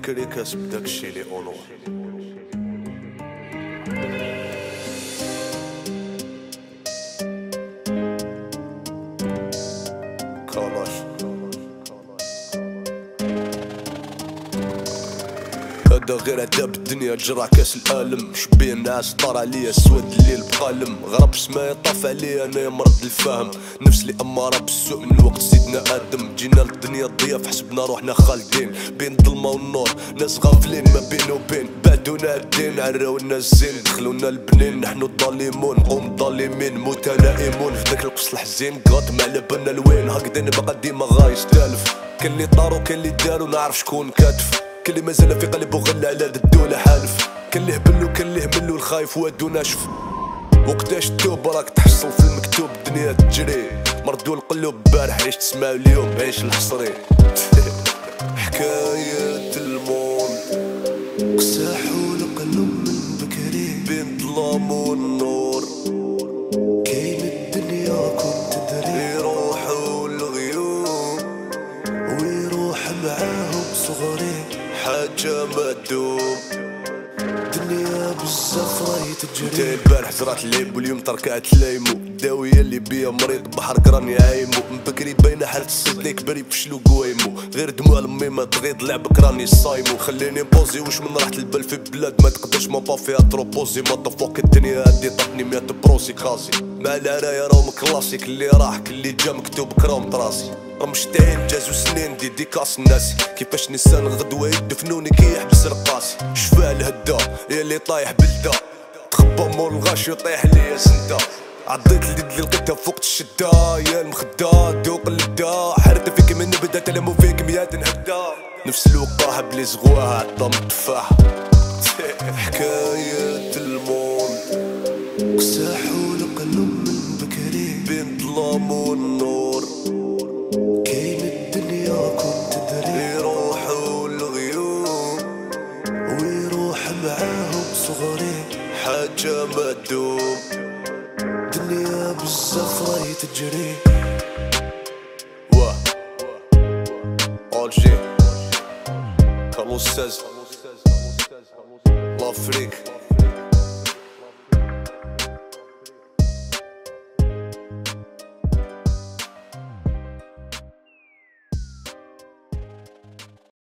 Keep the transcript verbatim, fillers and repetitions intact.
بكري كاسب داكشي لي اونور. كلاش هذا غير عذاب الدنيا جرع كاس الالم، شبيه ناس طار عليا سواد الليل بقالم، غرب سمايا طاف عليا انايا مرض الفهم، نفس اللي اماره بالسوء من وقت سيدنا ادم، جينا للدنيا ضياف حسبنا روحنا خالدين بين الظلمه والنور، ناس غافلين ما بين وبين، بعدونا الدين عراونا الزين، دخلونا البنين نحنو الظالمون، قوم ظالمين متلائمون، في داك القص الحزين قاطم على بالنا الوين، هكذا نبقى ديما غايستالف، كان اللي طارو كان اللي دارو نعرف شكون كاتف، كان اللي مازال في قلبو غلى على هاد الدولة حالف، كان اللي هبلو كان اللي هملو الخايف وادو ناشف، وقتاش تتوب راك تحصل في المكتوب الدنيا تجري، مردو القلوب بارح عيش تسمعو اليوم عيش الحصري. حكاية المون قساحو القلوب من بكري بين ظلام والنور، كاين الدنيا كنت تدري يروحو الغيوم ويروح معاهم صغري حاجة ما تدوم، الدنيا بزاف راهي تجري. نتا البارح زرعت اللعب واليوم تركعت لايمو، الداوية اللي بيا مريض بحر كراني عايمو، من بكري باينة حالة الصيد لي كبر يفشلو قوايمو، غير دموع لمي ما تغيض لعبك راني صايمو، خليني نبوزي واش من راحة البال في بلاد ما تقدرش ما با فيها تروبوزي، ما طفوك الدنيا هادي طفني ميات بروسي كازي، مع العرايا راهم كلاسيك اللي راح كل اللي جا مكتوب كرام طراسي، رمشتين جازو سنين ديديكاس الناسي، كيفاش نسان غدوة يدفنوني كي يحبس رقاسي، شفاه الهدا يا اللي طايح بلدا، تخبى مور الغاش يطيح ليا سنتا، عضيت اليد اللي لقيتها فوق الشدا، يا المخدا دوق اللدا، حرت فيك من بدا تلمو فيك ميات نهدا، نفس الوقاحة بلي زغواها عطام التفاحة. حكاية المون قساحو القلوب من بكري بين ظلام والنور، كاين الدنيا كنت تدري يروحو الغيوم ويروح معاهم صغري حاجة ما تدوم، الدنيا بزاف راهي تجري. واه اول جي كارلوس ساز لافريك.